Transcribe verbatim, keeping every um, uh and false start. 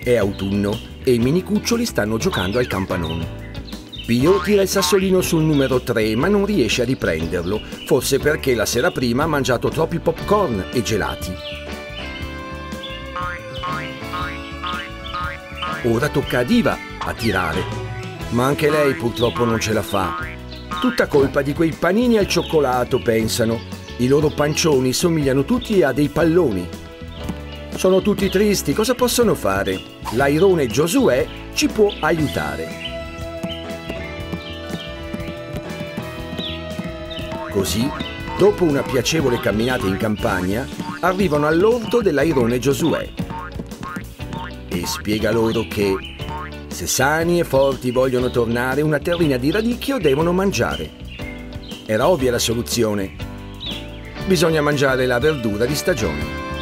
È autunno e i minicuccioli stanno giocando al campanone. Pio tira il sassolino sul numero tre, ma non riesce a riprenderlo, forse perché la sera prima ha mangiato troppi popcorn e gelati. Ora tocca a Diva a tirare, ma anche lei purtroppo non ce la fa. Tutta colpa di quei panini al cioccolato, pensano. I loro pancioni somigliano tutti a dei palloni. Sono tutti tristi, cosa possono fare? L'airone Giosuè ci può aiutare. Così, dopo una piacevole camminata in campagna, arrivano all'orto dell'airone Giosuè e spiega loro che, se sani e forti vogliono tornare, una terrina di radicchio devono mangiare. Era ovvia la soluzione. Bisogna mangiare la verdura di stagione.